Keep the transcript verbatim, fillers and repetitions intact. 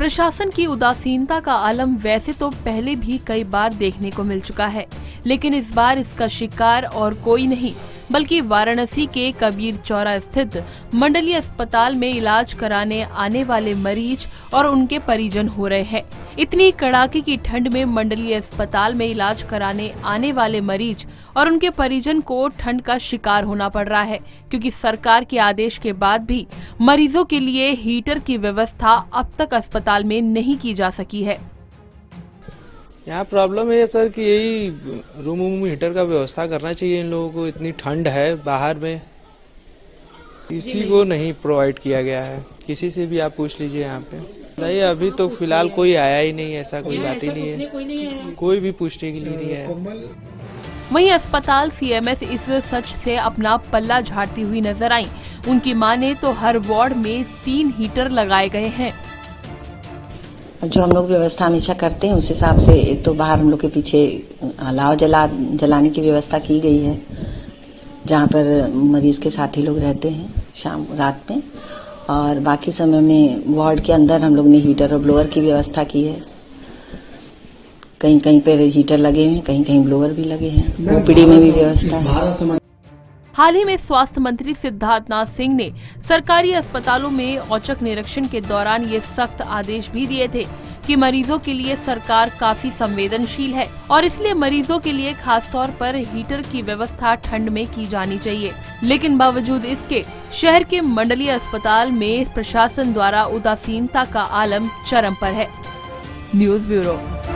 प्रशासन की उदासीनता का आलम वैसे तो पहले भी कई बार देखने को मिल चुका है, लेकिन इस बार इसका शिकार और कोई नहीं बल्कि वाराणसी के कबीर चौरा स्थित मंडलीय अस्पताल में इलाज कराने आने वाले मरीज और उनके परिजन हो रहे हैं। इतनी कड़ाके की ठंड में मंडलीय अस्पताल में इलाज कराने आने वाले मरीज और उनके परिजन को ठंड का शिकार होना पड़ रहा है, क्योंकि सरकार के आदेश के बाद भी मरीजों के लिए हीटर की व्यवस्था अब तक अस्पताल में नहीं की जा सकी है। यहाँ प्रॉब्लम है सर कि यही रूम रूम हीटर का व्यवस्था करना चाहिए इन लोगों को। इतनी ठंड है बाहर में, किसी को नहीं प्रोवाइड किया गया है। किसी से भी आप पूछ लीजिए यहाँ पे। नहीं, अभी तो फिलहाल कोई आया ही नहीं, ऐसा कोई बात ही नहीं है, कोई भी पूछने के लिए नहीं आया। वहीं अस्पताल सीएमएस इस सच से अपना पल्ला झाड़ती हुई नजर आई। उनकी माने तो हर वार्ड में तीन हीटर लगाए गए हैं। जो हम लोग व्यवस्था हमेशा करते हैं उस हिसाब से एक तो बाहर हम लोग के पीछे अलाव जला जलाने की व्यवस्था की गई है, जहाँ पर मरीज के साथी लोग रहते हैं शाम रात में, और बाकी समय में वार्ड के अंदर हम लोग ने हीटर और ब्लोअर की व्यवस्था की है। कहीं कहीं पर हीटर लगे हैं, कहीं कहीं ब्लोअर भी लगे हैं। ओपीडी में भी व्यवस्था है। हाल ही में स्वास्थ्य मंत्री सिद्धार्थनाथ सिंह ने सरकारी अस्पतालों में औचक निरीक्षण के दौरान ये सख्त आदेश भी दिए थे कि मरीजों के लिए सरकार काफी संवेदनशील है और इसलिए मरीजों के लिए खास तौर पर हीटर की व्यवस्था ठंड में की जानी चाहिए। लेकिन बावजूद इसके शहर के मंडलीय अस्पताल में प्रशासन द्वारा उदासीनता का आलम चरम पर है। News bureau.